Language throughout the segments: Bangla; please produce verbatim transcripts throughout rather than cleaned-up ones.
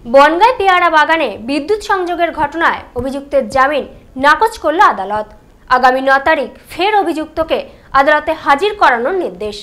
বনগাঁয় পেয়ারা বাগানে বিদ্যুৎ সংযোগের ঘটনায় অভিযুক্তের জামিন নাকচ করল আদালত। আগামী ন তারিখ ফের অভিযুক্তকে আদালতে হাজির করানোর নির্দেশ।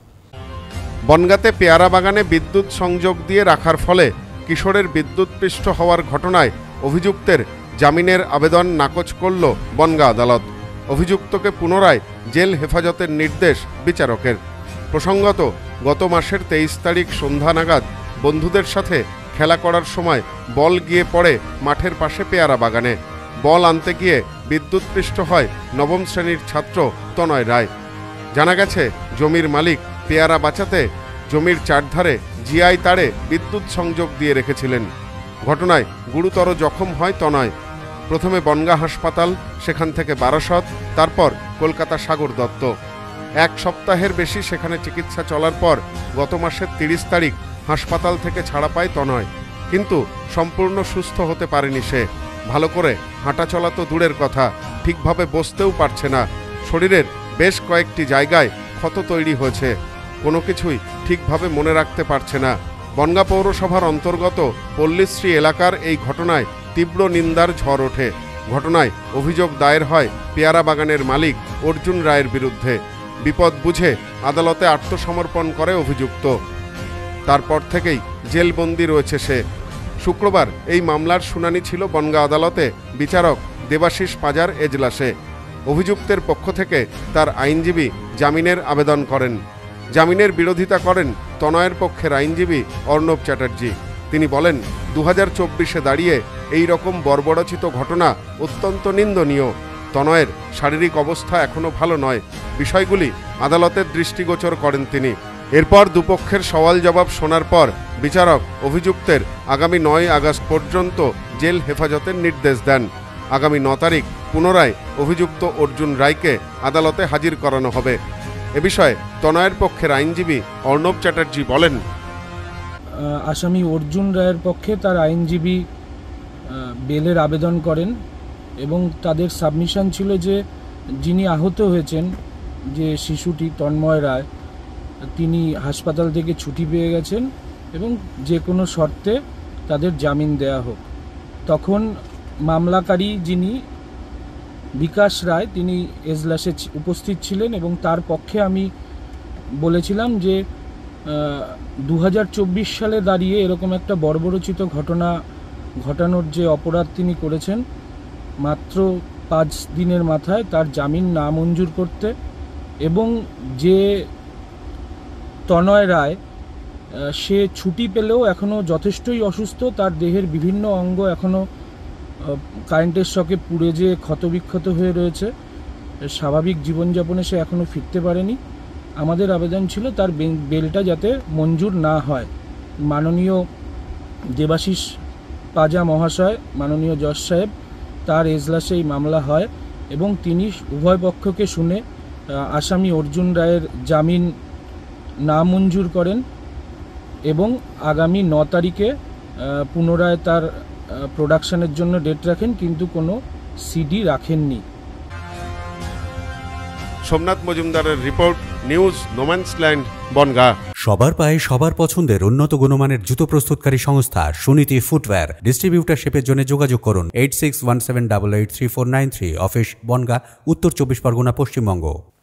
বনগাঁতে পেয়ারা বাগানে বিদ্যুৎ সংযোগ দিয়ে রাখার ফলে কিশোরের বিদ্যুৎপৃষ্ট হওয়ার ঘটনায় অভিযুক্তের জামিনের আবেদন নাকচ করল বনগাঁ আদালত। অভিযুক্তকে পুনরায় জেল হেফাজতের নির্দেশ বিচারকের। প্রসঙ্গত, গত মাসের তেইশ তারিখ সন্ধ্যা নাগাদ বন্ধুদের সাথে খেলা করার সময় বল গিয়ে পড়ে মাঠের পাশে পেয়ারা বাগানে। বল আনতে গিয়ে বিদ্যুৎপৃষ্ট হয় নবম শ্রেণীর ছাত্র তনয় রায়। জানা গেছে, জমির মালিক পেয়ারা বাঁচাতে জমির চারধারে জিআই তারে বিদ্যুৎ সংযোগ দিয়ে রেখেছিলেন। ঘটনায় গুরুতর জখম হয় তনয়। প্রথমে বনগাঁ হাসপাতাল, সেখান থেকে বারাসত, তারপর কলকাতা সাগর দত্ত। এক সপ্তাহের বেশি সেখানে চিকিৎসা চলার পর গত মাসের তিরিশ তারিখ হাসপাতাল থেকে ছাড়া পায় তনয়। কিন্তু সম্পূর্ণ সুস্থ হতে পারেনি সে। ভালো করে হাঁটা চলা তো দূরের কথা, ঠিকভাবে বসতেও পারছে না। শরীরের বেশ কয়েকটি জায়গায় ক্ষত তৈরি হয়েছে। কোনো কিছুই ঠিকভাবে মনে রাখতে পারছে না। বনগাঁ পৌরসভার অন্তর্গত পল্লীশ্রী এলাকার এই ঘটনায় তীব্র নিন্দার ঝড় ওঠে। ঘটনায় অভিযোগ দায়ের হয় পেয়ারা বাগানের মালিক অর্জুন রায়ের বিরুদ্ধে। বিপদ বুঝে আদালতে আত্মসমর্পণ করে অভিযুক্ত। তারপর থেকেই জেলবন্দি রয়েছে সে। শুক্রবার এই মামলার শুনানি ছিল বনগাঁ আদালতে বিচারক দেবাশিস পাজার এজলাসে। অভিযুক্তের পক্ষ থেকে তার আইনজীবী জামিনের আবেদন করেন। জামিনের বিরোধিতা করেন তনয়ের পক্ষের আইনজীবী অর্ণব চ্যাটার্জি। তিনি বলেন, দু হাজার চব্বিশে দাঁড়িয়ে এই রকম বর্বরচিত ঘটনা অত্যন্ত নিন্দনীয়। তনয়ের শারীরিক অবস্থা এখনও ভালো নয়। বিষয়গুলি আদালতের দৃষ্টিগোচর করেন তিনি। এরপর দুপক্ষের সওয়াল জবাব শোনার পর বিচারক অভিযুক্তের আগামী নয় আগস্ট পর্যন্ত জেল হেফাজতের নির্দেশ দেন। আগামী ন তারিখ পুনরায় অভিযুক্ত অর্জুন রায়কে আদালতে হাজির করানো হবে। এ বিষয়ে তনয়ের পক্ষের আইনজীবী অর্ণব চ্যাটার্জি বলেন, আসামি অর্জুন রায়ের পক্ষে তার আইনজীবী বেলের আবেদন করেন এবং তাদের সাবমিশন ছিল যে যিনি আহত হয়েছেন, যে শিশুটি তন্ময় রায়, তিনি হাসপাতাল থেকে ছুটি পেয়ে গেছেন এবং যে কোনো শর্তে তাদের জামিন দেয়া হোক। তখন মামলাকারী যিনি বিকাশ রায়, তিনি এজলাসে উপস্থিত ছিলেন এবং তার পক্ষে আমি বলেছিলাম যে দু হাজার চব্বিশ সালে দাঁড়িয়ে এরকম একটা বর্বরচিত ঘটনা ঘটানোর যে অপরাধ তিনি করেছেন, মাত্র পাঁচ দিনের মাথায় তার জামিন না মঞ্জুর করতে, এবং যে তনয় রায় সে ছুটি পেলেও এখনও যথেষ্টই অসুস্থ, তার দেহের বিভিন্ন অঙ্গ এখনও কারেন্টের শকে পুড়ে যে ক্ষতবিক্ষত হয়ে রয়েছে, স্বাভাবিক জীবনযাপনে সে এখনও ফিরতে পারেনি। আমাদের আবেদন ছিল তার বেলটা যাতে মঞ্জুর না হয়। মাননীয় দেবাশিস পাজা মহাশয়, মাননীয় জজ সাহেব, তার এজলাসে এই মামলা হয় এবং তিনি উভয় পক্ষকে শুনে আসামি অর্জুন রায়ের জামিন না মঞ্জুর করেন এবং আগামী ন তারিখে পুনরায় তার প্রোডাকশনের জন্য ডেট রাখেন, কিন্তু কোনো সিডি রাখেননি। সোমনাথ মজুমদারের রিপোর্ট, নিউজ নোম্যান্সল্যান্ড, বনগাঁ। সবার পায়ে সবার পছন্দের উন্নত গুণমানের জুতো প্রস্তুতকারী সংস্থা সুনীতি ফুটওয়্যার। ডিস্ট্রিবিউটারশিপের জন্য যোগাযোগ করুন eight six one seven double eight three four nine three. Office Bangaon, উত্তর চব্বিশ পরগনা, পশ্চিমবঙ্গ।